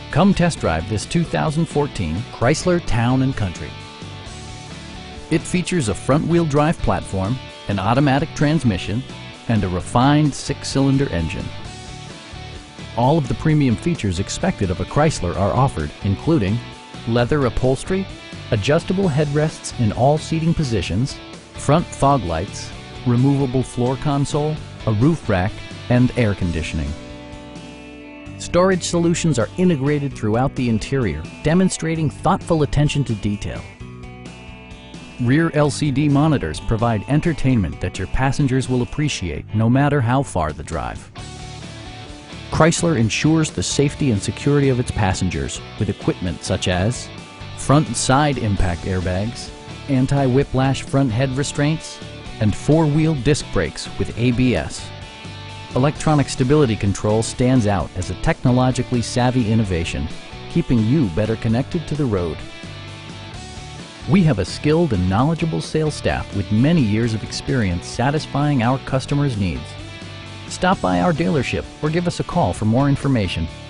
Come test drive this 2014 Chrysler Town & Country. It features a front-wheel drive platform, an automatic transmission, and a refined 6-cylinder engine. All of the premium features expected of a Chrysler are offered, including leather upholstery, adjustable headrests in all seating positions, front fog lights, removable floor console, a roof rack, and air conditioning. Storage solutions are integrated throughout the interior, demonstrating thoughtful attention to detail. Rear LCD monitors provide entertainment that your passengers will appreciate no matter how far the drive. Chrysler ensures the safety and security of its passengers with equipment such as front and side impact airbags, anti-whiplash front head restraints, and 4-wheel disc brakes with ABS. Electronic stability control stands out as a technologically savvy innovation, keeping you better connected to the road. We have a skilled and knowledgeable sales staff with many years of experience satisfying our customers' needs. Stop by our dealership or give us a call for more information.